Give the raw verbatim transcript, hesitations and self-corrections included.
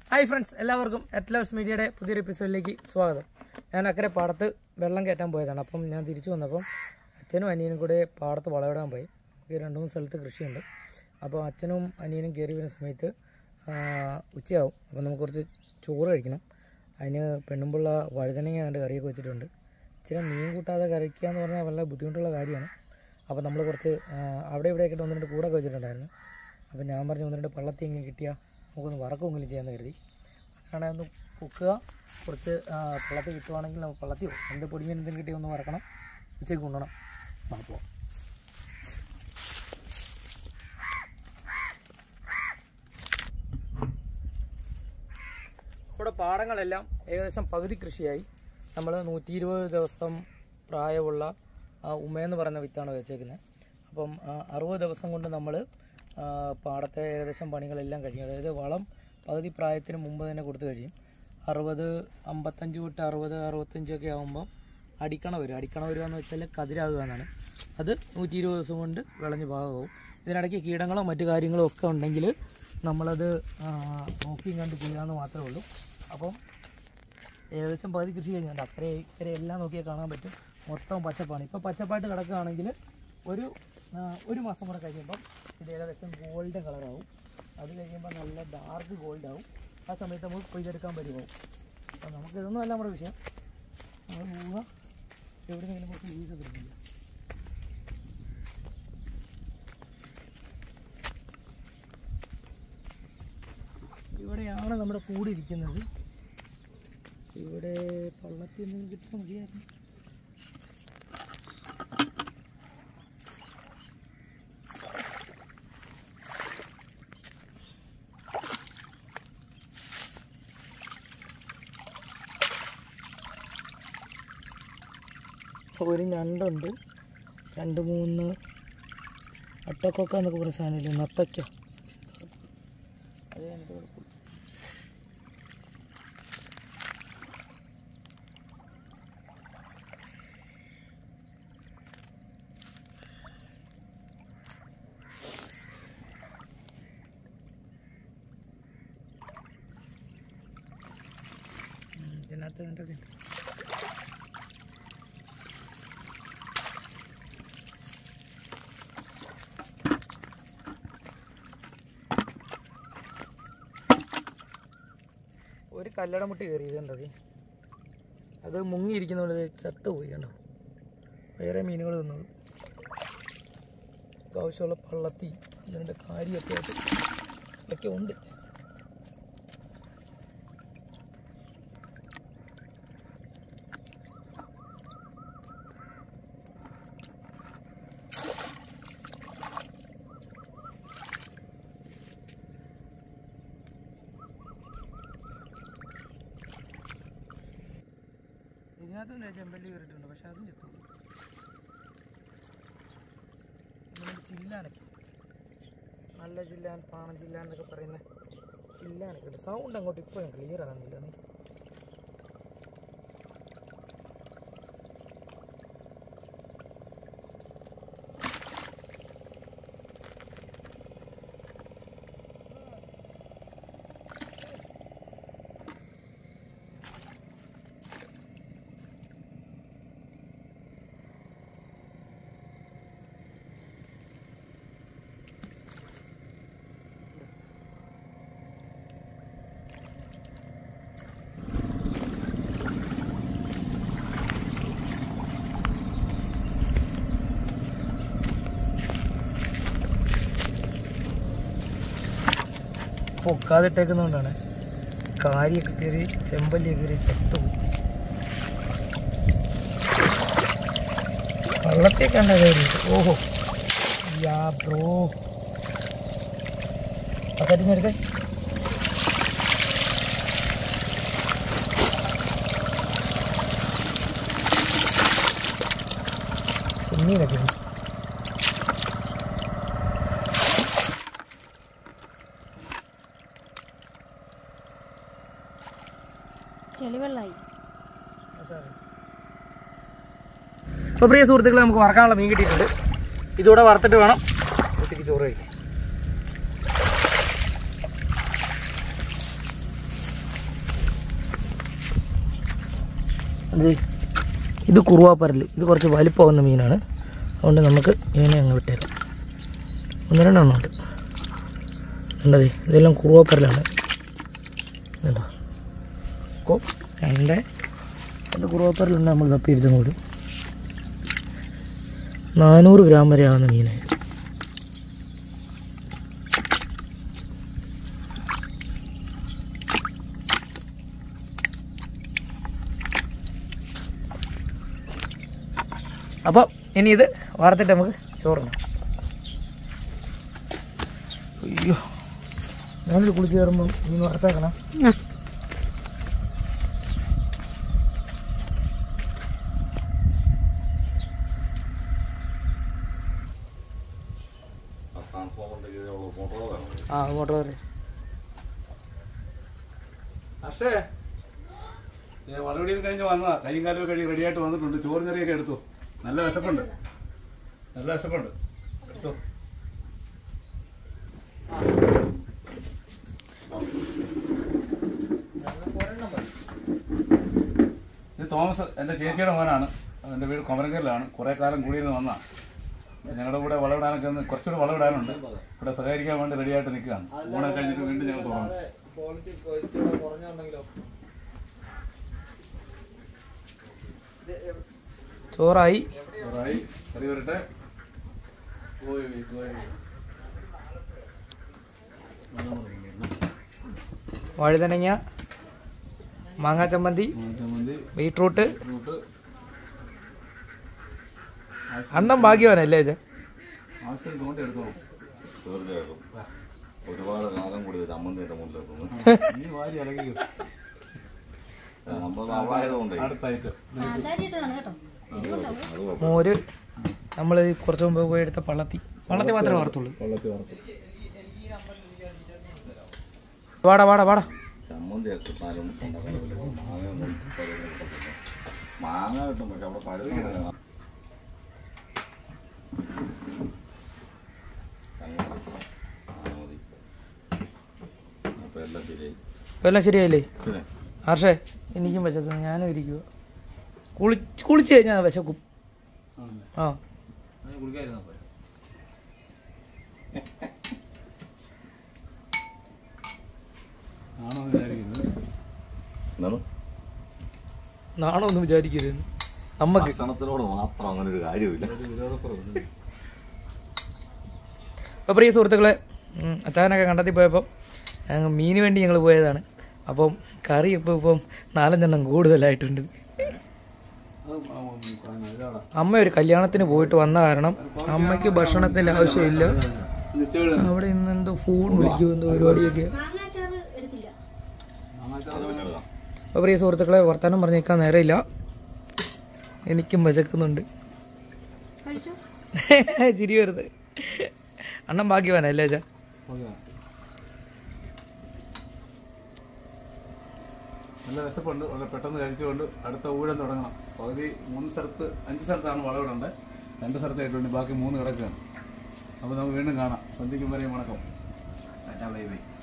Hi friends, എല്ലാവർക്കും അറ്റ്ലവ്സ് മീഡിയയുടെ പുതിയൊരു എപ്പിസോഡിലേക്ക് സ്വാഗതം. ഞാൻ അക്കരെ പാടത്ത് വെള്ളം കയറ്റാൻ പോയതാണ്. അപ്പം ഞാൻ തിരിച്ചു വന്നപ്പം അച്ഛനും അനിയനും കൂടെ പാടത്ത് വളമിടാൻ പോയി. നമുക്ക് രണ്ട് മൂന്ന് സ്ഥലത്ത് കൃഷിയുണ്ട്. അപ്പോൾ അച്ഛനും അനിയനും കയറി വരുന്ന സമയത്ത് ഉച്ചയാവും. അപ്പം നമുക്ക് കുറച്ച് ചോറ് കഴിക്കണം. അതിന് പെണ്ണുമ്പുള്ള വഴുതനങ്ങ കണ്ട് കറിയൊക്കെ വെച്ചിട്ടുണ്ട്. ഇച്ചിരി മീൻ കൂട്ടാതെ കറിക്കുക എന്ന് പറഞ്ഞാൽ വളരെ ബുദ്ധിമുട്ടുള്ള കാര്യമാണ്. അപ്പോൾ നമ്മൾ കുറച്ച് അവിടെ ഇവിടെയൊക്കെ ഒന്ന് രണ്ട് കൂടൊക്കെ വെച്ചിട്ടുണ്ടായിരുന്നു. അപ്പോൾ ഞാൻ പറഞ്ഞു ഒന്ന് രണ്ട് പള്ളത്തിയെങ്കിലും കിട്ടിയാൽ നമുക്കൊന്ന് വറക്കുമെങ്കിലും ചെയ്യാമെന്ന് കരുതി. അങ്ങനെ ഒന്ന് പൊക്കുക. കുറച്ച് പള്ളത്തി കിട്ടുവാണെങ്കിൽ നമുക്ക് പള്ളത്തിയോ എന്ത് പൊടിമീൻ എന്തെങ്കിലും കിട്ടിയോ ഒന്ന് വറക്കണം, ഉച്ചയ്ക്ക് കൊണ്ടുപോകണം. അപ്പോൾ ഇവിടെ പാടങ്ങളെല്ലാം ഏകദേശം പകുതി കൃഷിയായി. നമ്മൾ നൂറ്റി ഇരുപത് ദിവസം പ്രായമുള്ള ഉമയെന്ന് പറയുന്ന വിത്താണ് വെച്ചേക്കുന്നത്. അപ്പം അറുപത് ദിവസം കൊണ്ട് നമ്മൾ പാടത്തെ ഏകദേശം പണികളെല്ലാം കഴിയും. അതായത് വളം പകുതി പ്രായത്തിന് മുമ്പ് തന്നെ കൊടുത്തു കഴിയും. അറുപത് അമ്പത്തഞ്ച് തൊട്ട് അറുപത് അറുപത്തഞ്ചൊക്കെ ആകുമ്പോൾ അടിക്കണ വരും. അടിക്കണ വരിക എന്ന് വെച്ചാൽ കതിരാകുക എന്നാണ്. അത് നൂറ്റി ഇരുപത് ദിവസം കൊണ്ട് വിളഞ്ഞ് പാകമാവും. ഇതിനിടയ്ക്ക് കീടങ്ങളോ മറ്റു കാര്യങ്ങളോ ഒക്കെ ഉണ്ടെങ്കിൽ നമ്മളത് നോക്കിയും കണ്ട് ചെയ്യാമെന്ന് മാത്രമേ ഉള്ളൂ. അപ്പം ഏകദേശം പകുതി കൃഷി കഴിഞ്ഞുണ്ട്. അക്കരെ ഇക്കരെ എല്ലാം നോക്കിയാൽ കാണാൻ പറ്റും. മൊത്തം പച്ചപ്പാണ്. ഇപ്പോൾ പച്ചപ്പായിട്ട് കിടക്കുകയാണെങ്കിൽ ഒരു ഒരു മാസം കൂടെ കഴിയുമ്പം ഇത് ഏകദേശം ഗോൾഡൻ കളറാവും. അത് കഴിയുമ്പോൾ നല്ല ഡാർക്ക് ഗോൾഡ് ആവും. ആ സമയത്ത് നമുക്ക് കൊയ്തെടുക്കാൻ പറ്റുമാവും. അപ്പം നമുക്ക് ഇതൊന്നും അല്ല നമ്മുടെ വിഷയം. നമ്മൾ പോവുക, എവിടെയെങ്കിലും കുറച്ച് യൂസ് കിട്ടുന്നില്ല. ഇവിടെയാണ് നമ്മുടെ കൂടിരിക്കുന്നത്. ഇവിടെ പള്ളത്തി എന്തെങ്കിലും കിട്ടാൻ മതിയായിരുന്നു. ഒരു ഞണ്ടുണ്ട്, രണ്ട് മൂന്ന് അട്ടക്കൊക്ക എന്നൊക്കെ പറയുന്ന സാധനമില്ല, നത്തയ്ക്ക. അത് എനിക്ക് കുഴപ്പമില്ല. ഇതിനകത്ത് കണ്ടൊക്കെ ഒരു കല്ലട മുട്ടി കയറിയതുണ്ടത്. അത് മുങ്ങിയിരിക്കുന്നതുകൊണ്ട് ചത്ത് പോയി കണ്ടോ. വേറെ മീനുകൾ തിന്നോളൂ. ആവശ്യമുള്ള പള്ളത്തി അതിൻ്റെ കാര്യമൊക്കെ ആയിട്ട് ഒക്കെ ഉണ്ട്. ഇതിനകത്ത് ചെമ്പല്ലി കയറിയിട്ടുണ്ട്, പക്ഷെ അതും ചെത്തു. ചില്ലാനൊക്കെ നല്ല ചില്ലാൻ, പാണം ചില്ലാൻ എന്നൊക്കെ പറയുന്ന ചില്ലാനൊക്കെ ഉണ്ട്. സൗണ്ട് അങ്ങോട്ട് ഇപ്പോഴും ക്ലിയർ ആകുന്നില്ല. നീ പൊക്കാതിട്ടേക്കുന്നതുകൊണ്ടാണ് കാരിയൊക്കെ കയറി ചെമ്പല്ലിയൊക്കെ കയറി ചത്തുപോയി. വള്ളത്തേക്ക് കണ്ട കയറി. ഓഹോ യാ ബ്രോ, അക്കറ്റിനെടുക്ക. ചെമ്മീനൊക്കെ ചെളിവെള്ളമായി. അപ്പോൾ പ്രിയ സുഹൃത്തുക്കളെ, നമുക്ക് വറക്കാനുള്ള മീൻ കിട്ടിയിട്ടുണ്ട്. ഇതുകൂടെ വറുത്തിട്ട് വേണം ഉച്ചയ്ക്ക് ചോറ് കഴിക്കാൻ. അത് ഇത് കുറുവാപ്പരൽ, ഇത് കുറച്ച് വലിപ്പമാവുന്ന മീനാണ്. അതുകൊണ്ട് നമുക്ക് ഇതിനെ അങ്ങ് വിട്ടേക്കാം. ഒന്ന് രണ്ടെണ്ണം ഉണ്ട് ഉണ്ടതേ, ഇതെല്ലാം കുറുവാപ്പരലാണ്. എന്താ അപ്പോൾ രണ്ട് അത് കുറുവാപ്പരലുണ്ട്. നമ്മൾ തപ്പിയിരുത്തും കൂടി നാനൂറ് ഗ്രാം വരെ ആവുന്ന മീനായി. അപ്പം ഇനി ഇത് വാർത്തിട്ട് നമുക്ക് ചോറിന്. അയ്യോ, ഞാനൊരു കുളിച്ച് കയറുമ്പം മീൻ വാർത്തേക്കണം. ആ മോട്ടോർ പക്ഷേ വളവടിയിൽ കഴിഞ്ഞ് വന്നതാ, കൈയും കാലും കഴിഞ്ഞ് റെഡിയായിട്ട് വന്നിട്ടുണ്ട്. ചോറും കറിയൊക്കെ എടുത്തു. നല്ല വിശപ്പുണ്ട്, നല്ല വിശപ്പുണ്ട്. എടുത്തു. ഇത് തോമസ് എൻ്റെ ചേച്ചിയുടെ മോനാണ്. എൻ്റെ വീട് കൊമരങ്കലിലാണ്. കുറേ കാലം കൂടിയിരുന്ന് വന്നതാണ്. ഞങ്ങളുടെ കൂടെ വളവിടാനൊക്കെ ഒന്ന് കുറച്ചുകൂടെ വളവിടാനുണ്ട്. ഇവിടെ സഹകരിക്കാൻ വേണ്ടി റെഡിയായിട്ട് നിൽക്കുകയാണ്. ഊണൊക്കെ കഴിഞ്ഞിട്ട് വീണ്ടും ഞങ്ങൾ തുടങ്ങും. ചോറായി ചോറായി, കറി വരട്ടെ. വഴുതനങ്ങ, മാങ്ങാ ചമ്മന്തി, ബീട്രൂട്ട്. അണ്ണം ഭാഗ്യവാനല്ലേ ഇത്? ആവശ്യം തോണ്ടി എടുത്തോളൂ. തീർച്ചയായിട്ടും ഒരുപാട് കാലം കൂടി ചമ്മന്തിയുടെ മുന്നിലെത്തുന്നു. നീ വാരി ഇറങ്ങി നമ്മൾ അവളായതുകൊണ്ട് അടുത്തായിട്ട് മോര് നമ്മൾ കുറച്ച് മുമ്പ് പോയി എടുത്ത പള്ളത്തി പള്ളത്തി മാത്രമേ വറുത്തുള്ളൂ. വെള്ളത്തിൽ വറുത്തു. വാടാ വാടാ വാടാ. ചമ്മന്തിയൊക്കെ കിട്ടാനും മാങ്ങയൊന്നും മാങ്ങ കിട്ടും. പക്ഷെ അവിടെ പഴുത അപ്പൊ എല്ലാം ശരിയായി. എല്ലാം ശരിയായില്ലേ? പിന്നെ ഹർഷേ, എനിക്കും വിശക്കുന്നു. ഞാനും ഇരിക്കുക. കുളിച്ച് കുളിച്ച് കഴിഞ്ഞാൽ വിശക്കും. ആ ആണോ വിചാരിക്കുന്നത്? എന്താണ് നാണോ ഒന്നും വിചാരിക്കരുത്. നമ്മക്ക് ഭക്ഷണത്തിനോട് മാത്രം അങ്ങനെ ഒരു കാര്യമില്ല. അപ്പോൾ പ്രിയ സുഹൃത്തുക്കളെ, അച്ചായനൊക്കെ കണ്ടെത്തി പോയപ്പം ഞങ്ങൾ മീന് വേണ്ടി ഞങ്ങൾ പോയതാണ്. അപ്പം കറി ഇപ്പോൾ ഇപ്പം നാലഞ്ചെണ്ണം കൂടുതലായിട്ടുണ്ട്. അമ്മ ഒരു കല്യാണത്തിന് പോയിട്ട് വന്ന കാരണം അമ്മയ്ക്ക് ഭക്ഷണത്തിൻ്റെ ആവശ്യമില്ല. അവിടെ ഇന്ന് എന്തോ ഫോൺ വിളിക്കുമോ എന്തോ പരിപാടിയൊക്കെ. അപ്പോൾ പ്രിയ സുഹൃത്തുക്കളെ, വർത്തമാനം പറഞ്ഞ് നിൽക്കാൻ നേരമില്ല. എനിക്കും വിശക്കുന്നുണ്ട്. ചിരി വരുന്നത്. അണ്ണം ഭാഗ്യവാനല്ലേ അച്ഛാ? നല്ല വിശപ്പുണ്ട്. വളരെ പെട്ടെന്ന് കഴിച്ചുകൊണ്ട് അടുത്ത ഊഴം തുടങ്ങണം. പകുതി മൂന്ന് സ്ഥലത്ത് അഞ്ച് സ്ഥലത്താണ് വളവിടേണ്ടത്. രണ്ട് സ്ഥലത്തായിട്ടുണ്ട്. ബാക്കി മൂന്ന് കിടക്കുകയാണ്. അപ്പോൾ നമുക്ക് വീണ്ടും കാണാം. സന്ധിക്കും വരെയും വണക്കം.